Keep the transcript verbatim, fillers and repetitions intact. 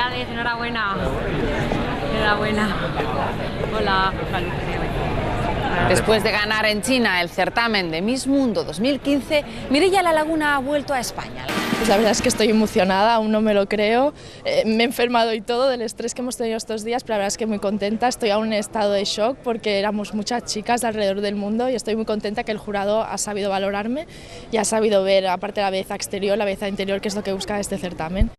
Felicidades, enhorabuena. Enhorabuena. Hola. Después de ganar en China el certamen de Miss Mundo dos mil quince, Mireia La Laguna ha vuelto a España. Pues la verdad es que estoy emocionada, aún no me lo creo, eh, me he enfermado y todo del estrés que hemos tenido estos días, pero la verdad es que muy contenta, estoy aún en estado de shock porque éramos muchas chicas de alrededor del mundo y estoy muy contenta que el jurado ha sabido valorarme y ha sabido ver, aparte de la belleza exterior, la belleza interior, que es lo que busca este certamen.